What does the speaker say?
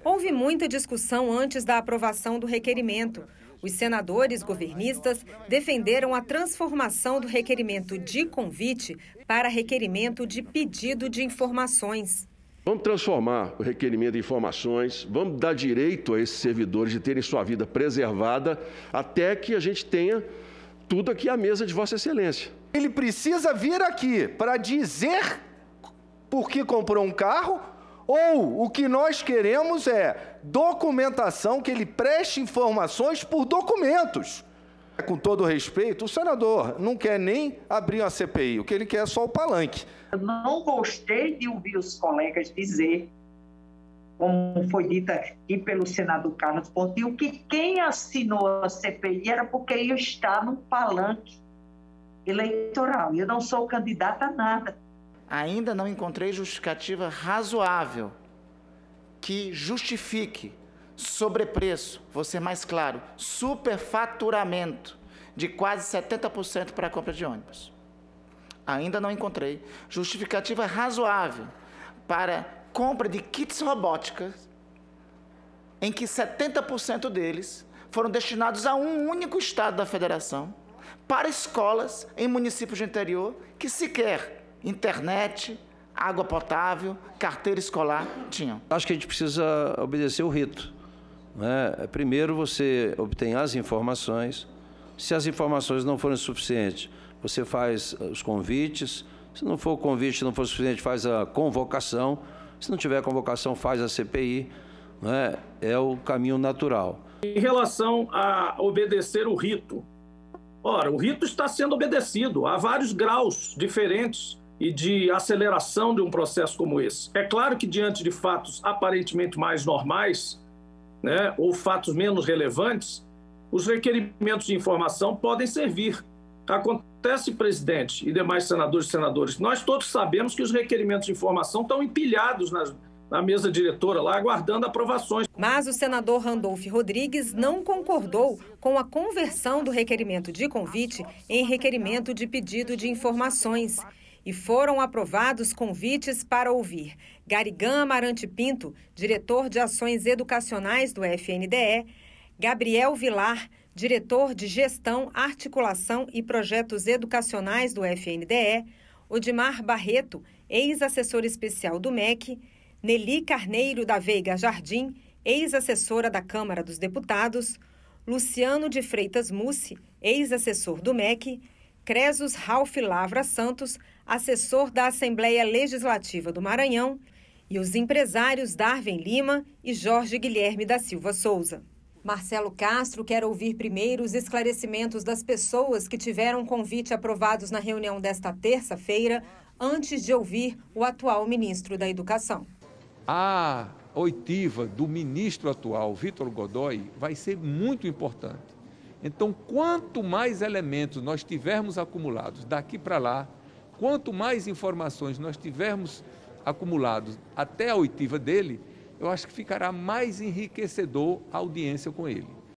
Houve muita discussão antes da aprovação do requerimento. Os senadores governistas defenderam a transformação do requerimento de convite para requerimento de pedido de informações. Vamos transformar o requerimento de informações, vamos dar direito a esses servidores de terem sua vida preservada até que a gente tenha tudo aqui à mesa de Vossa Excelência. Ele precisa vir aqui para dizer por que comprou um carro, ou o que nós queremos é documentação, que ele preste informações por documentos. Com todo respeito, o senador não quer nem abrir uma CPI, o que ele quer é só o palanque. Eu não gostei de ouvir os colegas dizer, como foi dito aqui pelo senador Carlos Pontinho, que quem assinou a CPI era porque ia estar no palanque eleitoral. Eu não sou candidata a nada. Ainda não encontrei justificativa razoável que justifique sobrepreço, vou ser mais claro, superfaturamento de quase 70% para a compra de ônibus. Ainda não encontrei justificativa razoável para compra de kits robóticas, em que 70% deles foram destinados a um único estado da federação, para escolas em municípios do interior que sequer internet, água potável, carteira escolar tinham. Acho que a gente precisa obedecer o rito, né? Primeiro você obtém as informações. Se as informações não forem suficientes, você faz os convites. Se não for o convite, não for suficiente, faz a convocação. Se não tiver convocação, faz a CPI, né? É o caminho natural. Em relação a obedecer o rito, ora, o rito está sendo obedecido. Há vários graus diferentes e de aceleração de um processo como esse. É claro que diante de fatos aparentemente mais normais, né, ou fatos menos relevantes, os requerimentos de informação podem servir. Acontece, presidente e demais senadores e senadoras, nós todos sabemos que os requerimentos de informação estão empilhados na mesa diretora lá, aguardando aprovações. Mas o senador Randolfo Rodrigues não concordou com a conversão do requerimento de convite em requerimento de pedido de informações. E foram aprovados convites para ouvir Garigan Amarante Pinto, diretor de Ações Educacionais do FNDE, Gabriel Vilar, diretor de Gestão, Articulação e Projetos Educacionais do FNDE, Odimar Barreto, ex-assessor especial do MEC, Nelly Carneiro da Veiga Jardim, ex-assessora da Câmara dos Deputados, Luciano de Freitas Mussi, ex-assessor do MEC, Cresos Ralph Lavra Santos, assessor da Assembleia Legislativa do Maranhão, e os empresários Darwin Lima e Jorge Guilherme da Silva Souza. Marcelo Castro quer ouvir primeiro os esclarecimentos das pessoas que tiveram convite aprovados na reunião desta terça-feira, antes de ouvir o atual ministro da Educação. A oitiva do ministro atual, Vitor Godoy, vai ser muito importante. Então, quanto mais elementos nós tivermos acumulados daqui para lá, quanto mais informações nós tivermos acumulados até a oitiva dele, eu acho que ficará mais enriquecedor a audiência com ele.